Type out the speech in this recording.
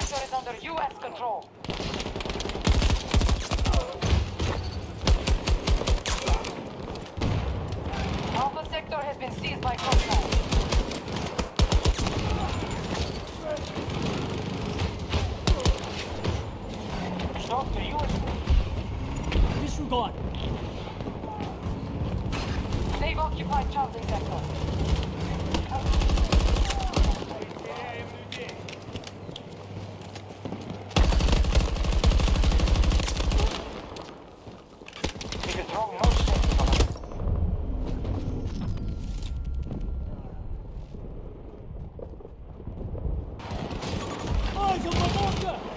sector is under U.S. control. Alpha sector has been seized by Crossfire. Stop the U.S. Disregard. They've occupied Charlie sector. It is wrong, no sense. Eyes on the marker!